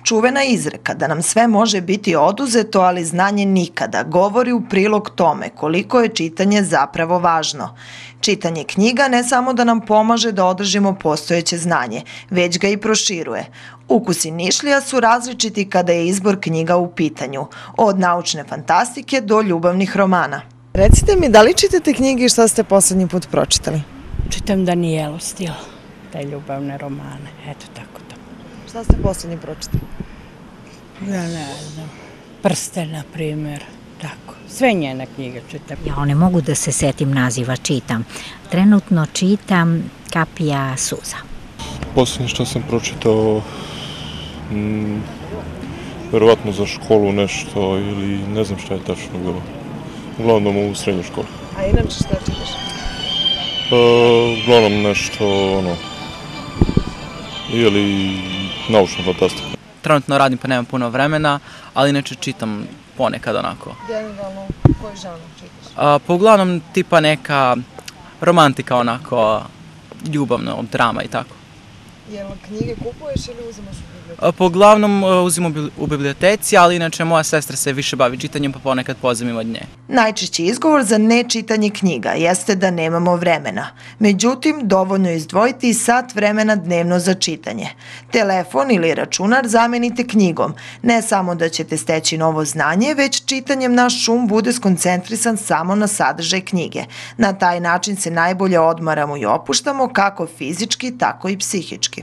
Čuvena izreka da nam sve može biti oduzeto, ali znanje nikada, govori u prilog tome koliko je čitanje zapravo važno. Čitanje knjiga ne samo da nam pomaže da održimo postojeće znanje, već ga i proširuje. Ukusi Nišlija su različiti kada je izbor knjiga u pitanju, od naučne fantastike do ljubavnih romana. Recite mi, da li čitate knjige i šta ste poslednji put pročitali? Čitam Danijelu Stil, te ljubavne romane, eto tako to. Šta ste poslednji pročitali? Ja ne znam, Prste, na primjer, tako. Sve njene knjige čitam. Ja ne mogu da se setim naziva, čitam. Trenutno čitam Kapija suza. Posljednje što sam pročitao, verovatno za školu nešto ili ne znam šta je tačno bilo. Uglavnom u srednjoj školi. A inače šta čitaš? Uglavnom nešto, ili naučna fantastika. Trenutno radim pa nemam puno vremena, ali inače čitam ponekad onako. Generalno, koji žanr čitaš? Pa uglavnom tipa neka romantika onako, ljubavno, drama i tako. Jel knjige kupuješ ili uzimaš u biblioteci? Pa uglavnom uzim u biblioteci, ali inače moja sestra se više bavi čitanjem pa ponekad pozajmim od nje. Najčešći izgovor za nečitanje knjiga jeste da nemamo vremena. Međutim, dovoljno je izdvojiti sat vremena dnevno za čitanje. Telefon ili računar zamenite knjigom. Ne samo da ćete steći novo znanje, već čitanjem naš um bude skoncentrisan samo na sadržaj knjige. Na taj način se najbolje odmaramo i opuštamo kako fizički, tako i psihički.